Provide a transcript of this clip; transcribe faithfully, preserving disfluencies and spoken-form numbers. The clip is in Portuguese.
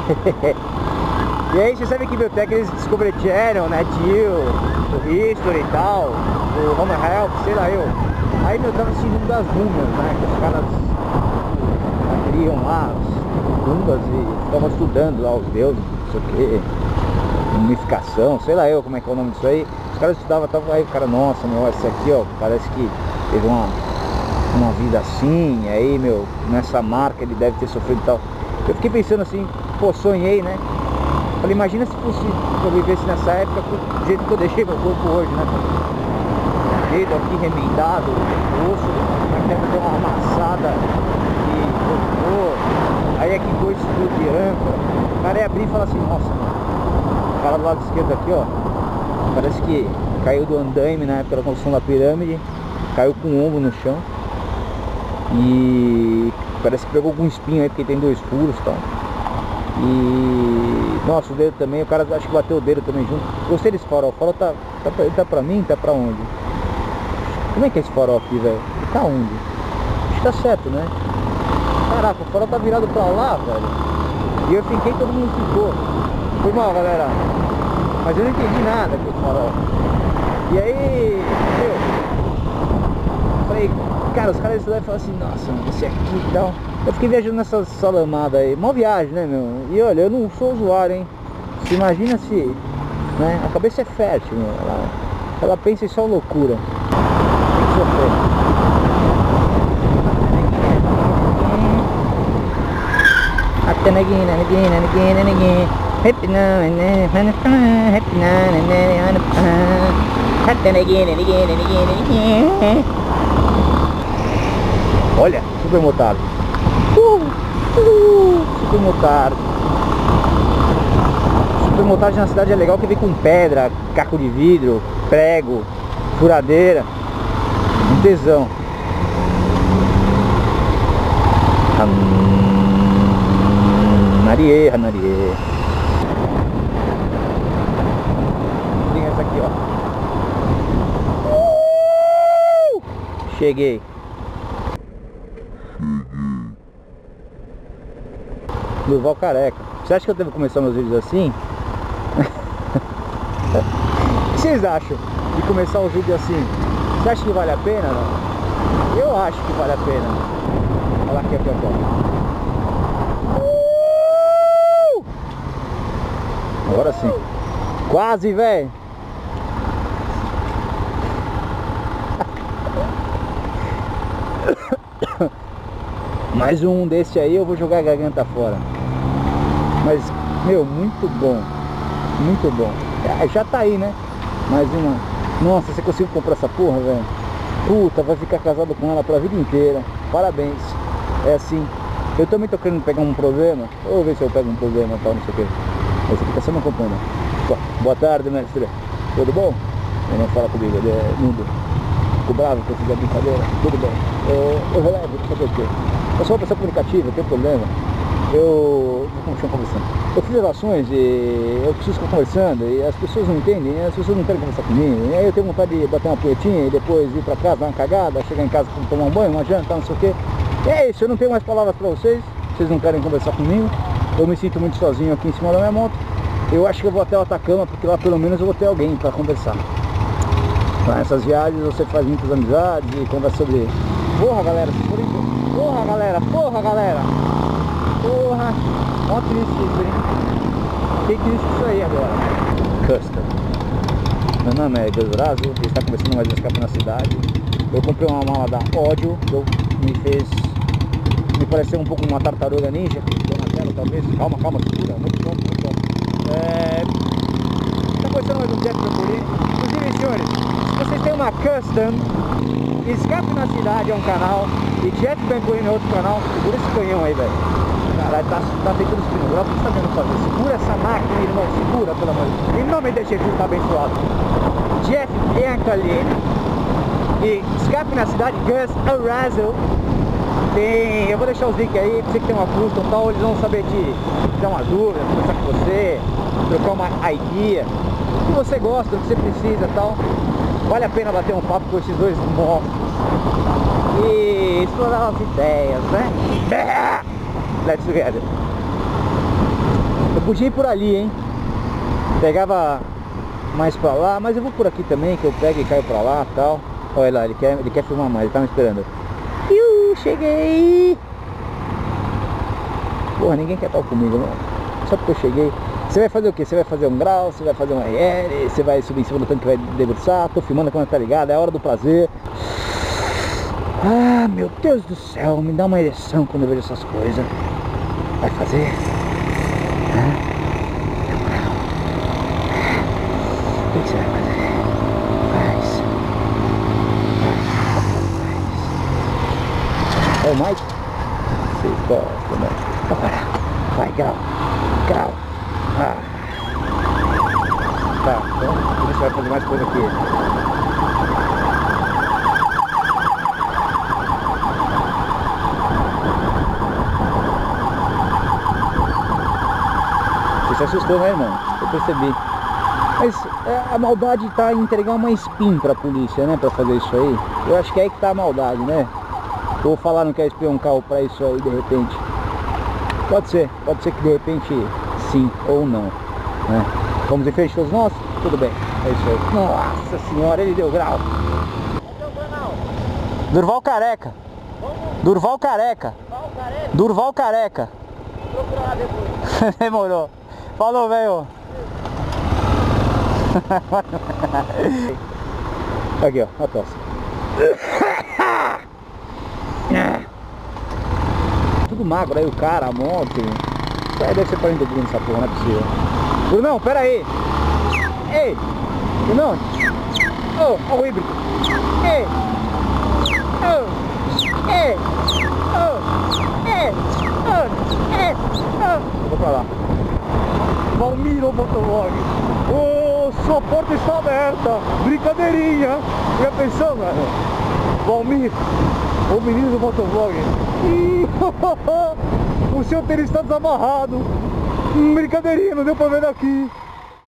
E aí você sabe que meu técnico eles Discovery Channel, né, Tio, o History e tal, o Home Help, sei lá eu. Aí meu tava assistindo um das múmias, né, que os caras criam lá as tumbas e estavam estudando lá os deuses, não sei o que, mumificação, sei lá eu como é que é o nome disso aí. Os caras estudavam, tava aí o cara, nossa, meu, esse aqui ó, parece que teve uma, uma vida assim, aí meu, nessa marca ele deve ter sofrido e tal. Eu fiquei pensando assim, pô, sonhei, né? Falei, imagina se fosse, se eu vivesse nessa época do jeito que eu deixei meu corpo hoje, né? O dedo aqui remendado, o osso, a quebra deu uma amassada e cortou, aí aqui dois fios de âncora. O cara ia abrir e falar assim, nossa, mano, o cara do lado esquerdo aqui, ó, parece que caiu do andaime na época da construção da pirâmide, caiu com o ombro no chão e parece que pegou algum espinho aí, porque tem dois furos e tal. E nossa, o dedo também, o cara acho que bateu o dedo também junto. Gostei desse farol, o farol tá, tá, pra, tá pra mim, tá pra onde? Como é que é esse farol aqui, velho? Tá onde? Acho que tá certo, né? Caraca, o farol tá virado pra lá, velho. E eu fiquei, todo mundo ficou. Foi mal, galera. Mas eu não entendi nada com o farol. E aí, meu, falei, cara, os caras estudaram e falaram assim, nossa, mano, esse aqui e tal. Eu fiquei viajando nessa salamada aí, mó viagem, né, meu? E olha, eu não sou usuário, hein? Você imagina se, né? A cabeça é fértil, meu. Ela, ela pensa em só loucura. Tem que sofrer. Até neguinha, neguinha, neguinha, neguinha. Happy now and then, happy now and then, até neguinha, neguinha, neguinha, neguinha. Olha, super motado. Uh, uh, super motado. Super motado na cidade é legal, que vem com pedra, caco de vidro, prego, furadeira. Um tesão. Hum, Narie, Narie. Tem essa aqui, ó. Uh, cheguei. Durval Careca. Você acha que eu devo começar meus vídeos assim? O que vocês acham de começar os vídeos assim? Você acha que vale a pena? Não? Eu acho que vale a pena. Olha lá aqui, aqui, aqui. Uh! Agora sim. Quase, velho. Mais um desse aí eu vou jogar a garganta fora. Mas, meu, muito bom. Muito bom. É, já tá aí, né? Mais uma. Nossa, você conseguiu comprar essa porra, velho? Puta, vai ficar casado com ela pra vida inteira. Parabéns. É assim. Eu também tô querendo pegar um problema. Vou ver se eu pego um problema e tal, não sei o que. Esse aqui tá sendo acompanhando. Boa tarde, mestre. Tudo bom? Ele não fala comigo, ele é mudo. Ficou bravo que eu fiz a brincadeira. Tudo bem. Eu, eu relevo, fazer o quê? Eu sou uma pessoa comunicativa, tem problema. Eu... Como chama conversando? Eu fiz relações e eu preciso ficar conversando e as pessoas não entendem, as pessoas não querem conversar comigo. E aí eu tenho vontade de bater uma punhetinha e depois ir pra casa, dar uma cagada, chegar em casa para tomar um banho, uma janta, não sei o quê. E é isso, eu não tenho mais palavras pra vocês, vocês não querem conversar comigo. Eu me sinto muito sozinho aqui em cima da minha moto. Eu acho que eu vou até o Atacama, porque lá pelo menos eu vou ter alguém pra conversar. Nessas viagens você faz muitas amizades e conversa sobre... Porra, galera, se forem... Porra, galera, porra, galera. Porra, ó triste isso, hein? Que triste isso aí agora. Custom. Meu nome é Gus Brazo, ele está começando mais um escape na cidade. Eu comprei uma mala da Ódio, eu me fez... Me pareceu um pouco uma tartaruga ninja, Donatello talvez. Calma, calma, segura, muito bom, muito bom. É... Está começando mais um Jeff Bamburini. Inclusive, senhores, se vocês têm uma Custom, Escape na Cidade é um canal e Jeff Bamburini é outro canal. Segura esse canhão aí, velho. Caralho, tá, tá feito nos primos. Olha o que você tá vendo fazer. Segura essa máquina, irmão. Segura, pelo amor de Deus. Em nome de Jesus, tá abençoado. Jeff Biancalini e Escape na Cidade, Gus Arazo. Tem, eu vou deixar os links aí, pra você que tem uma custom e tal, eles vão saber te dar uma dúvida, conversar com você, trocar uma idea, o que você gosta, o que você precisa e tal. Vale a pena bater um papo com esses dois monstros e explorar as ideias, né? Let's together. podia ir por ali, hein? Pegava mais pra lá, mas eu vou por aqui também, que eu pego e caio pra lá e tal. Olha lá, ele quer, ele quer filmar mais, ele tá me esperando. Iu, cheguei! Porra, ninguém quer estar comigo, não. Só porque eu cheguei. Você vai fazer o que? Você vai fazer um grau, você vai fazer um R L, você vai subir em cima do tanque que vai debruçar. Tô filmando a câmera, tá ligado? É a hora do prazer. Ah, meu Deus do céu, me dá uma ereção quando eu vejo essas coisas. Vai fazer? Hã? O que você vai fazer? Faz. Faz. É o Mike? Vocês gostam, né? Vai parar. Vai, grau. Grau. Ah. Tá, então a gente vai fazer mais coisa aqui. Você se assustou, né, irmão? Eu percebi. Mas é, a maldade tá em entregar uma spin pra polícia, né? Pra fazer isso aí. Eu acho que é aí que tá a maldade, né? Ou falar não quer espiar um carro pra isso aí de repente. Pode ser, pode ser que de repente sim ou não, né? Vamos em frente todos nós? Tudo bem, é isso aí. Nossa senhora, ele deu grau. Durval Careca. Durval Careca. Durval Careca. Vou procurar depois. Demorou. Falou, velho. Aqui, ó, a tosse. Tudo magro aí, o cara, a moto. É, deve ser quarenta Bruno essa porra, não é possível. Brunão, pera aí. Ei, Brunão. Oh, ó o híbrido. Ei. Oh. Ei. Oh. Ei. Oh. Ei. Oh. Eu vou pra lá. Valmir, ô motovlog. Ô, oh, sua porta está aberta. Brincadeirinha. Já pensou, mano? Valmir, o menino do motovlog. O seu tênis está desamarrado. Brincadeirinha, não deu pra ver daqui.